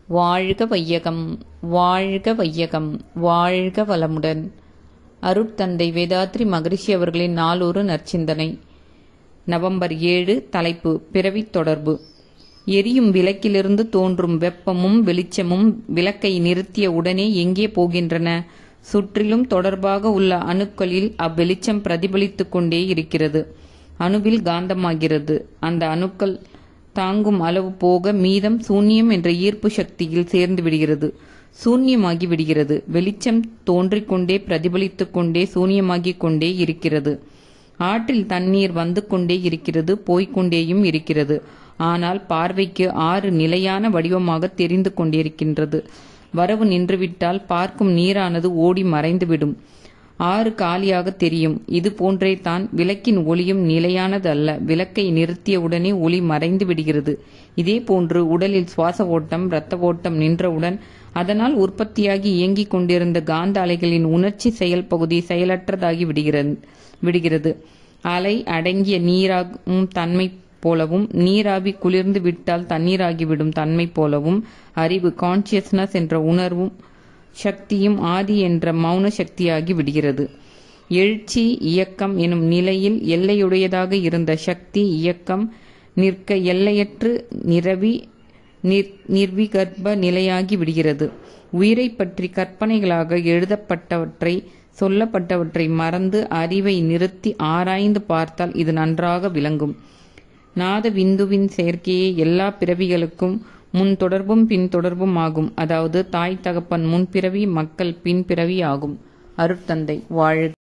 வாழ்க வையகம், வாழ்க வையகம், வாழ்க வளமுடன். அருட்தந்தை வேதாத்ரி மகரிஷி அவர்களின் நாளொரு நற்சிந்தனை. நவம்பர் 7. தலைப்பு பிறவித் தொடர்பு. எரியும் விளக்கிலிருந்து தோன்றும் வெப்பமும் வெளிச்சமும் விளக்கை நிறுத்திய உடனே எங்கே போகின்றன? சுற்றிலும் தொடர்பாக உள்ள அணுக்களில் அவ்வெளிச்சம் பிரதிபலித்துக் கொண்டே இருக்கிறது. அணுவில் காந்தமாகிறது. அந்த அணுக்கள் தாங்கும் அளவு போக மீதம் சூன்யம் என்ற ஈர்ப்பு சக்தியில் சேர்ந்து விடுகிறது. சூன்யமாகி விடுகிறது. வெளிச்சம் தோன்றிக்கொண்டே பிரதிபலித்துக் கொண்டே சூன்யமாகிக் கொண்டே இருக்கிறது. ஆற்றில் தண்ணீர் வந்து கொண்டே இருக்கிறது, போய்கொண்டேயும் இருக்கிறது. ஆனால் பார்வைக்கு ஆறு நிலையான வடிவமாக தெரிந்து கொண்டிருக்கின்றது. வரவு நின்றுவிட்டால் பார்க்கும் நீரானது ஓடி மறைந்துவிடும். ஆறு காலியாக தெரியும். இது போன்றே தான் விளக்கின் ஒளியும் நிலையானது அல்ல. விளக்கை நிறுத்தியவுடனே ஒளி மறைந்து விடுகிறது. இதே போன்று உடலில் சுவாச ஓட்டம், இரத்த ஓட்டம் நின்றவுடன் அதனால் உற்பத்தியாகி இயங்கிக் கொண்டிருந்த காந்த அலைகளின் உணர்ச்சி செயல் பகுதி செயலற்றதாகி விடுகிறது. அலை அடங்கிய நீராகும் தன்மை போலவும், நீராவி குளிர்ந்து விட்டால் தண்ணீராகிவிடும் தன்மை போலவும், அறிவு கான்சியஸ்னஸ் என்ற உணர்வும் சக்தியும் ஆதி என்ற மௌன சக்தியாகி விடுகிறது. எழுச்சி இயக்கம் எனும் நிலையில் எல்லையுடையதாக இருந்த சக்தி இயக்கம் நிற்க எல்லையற்று நிரவி நிர்விகற்ப நிலையாகி விடுகிறது. உயிரை பற்றி கற்பனைகளாக எழுதப்பட்டவற்றை, சொல்லப்பட்டவற்றை மறந்து அறிவை நிறுத்தி ஆராய்ந்து பார்த்தால் இது நன்றாக விளங்கும். நாத விந்துவின் செயற்கையே எல்லா பிறவிகளுக்கும் முன் தொடர்பும் பின் தொடர்பும் ஆகும். அதாவது தாய் தகப்பன் முன்பிறவி, மக்கள் பின்பிறவி ஆகும். அருட்தந்தை வாழ்க.